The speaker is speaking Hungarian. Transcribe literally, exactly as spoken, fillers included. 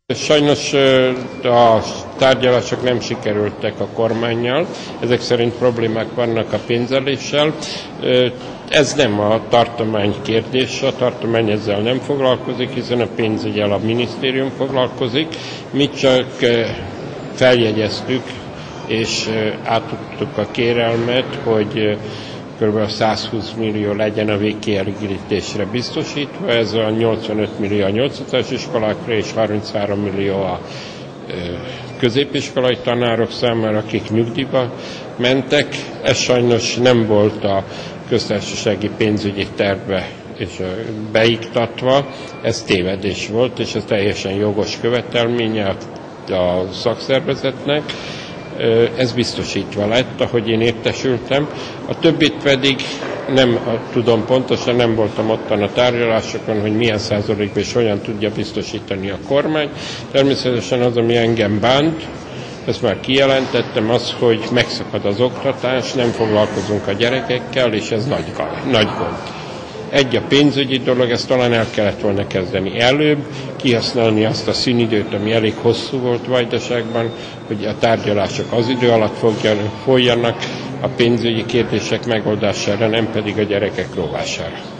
Sajnos a tárgyalások nem sikerültek a kormánnyal, ezek szerint problémák vannak a pénzeléssel. Ez nem a tartomány kérdése, a tartomány ezzel nem foglalkozik, hiszen a pénzügyel a minisztérium foglalkozik. Mi csak feljegyeztük és átadtuk a kérelmet, hogy kb. százhúsz millió legyen a végkielégítésre biztosítva, ez a nyolcvanöt millió a nyolcadas iskolákra és harminchárom millió a középiskolai tanárok számára, akik nyugdíjba mentek. Ez sajnos nem volt a köztársasági pénzügyi tervbe és beiktatva, ez tévedés volt, és ez teljesen jogos követelménye a szakszervezetnek. Ez biztosítva lett, ahogy én értesültem. A többit pedig nem tudom pontosan, nem voltam ottan a tárgyalásokon, hogy milyen százalékban és hogyan tudja biztosítani a kormány. Természetesen az, ami engem bánt, ezt már kijelentettem, az, hogy megszakad az oktatás, nem foglalkozunk a gyerekekkel, és ez nagy, nagy gond. Egy a pénzügyi dolog, ezt talán el kellett volna kezdeni előbb, kihasználni azt a szünidőt, ami elég hosszú volt Vajdaságban, hogy a tárgyalások az idő alatt folyjanak a pénzügyi kérdések megoldására, nem pedig a gyerekek rovására.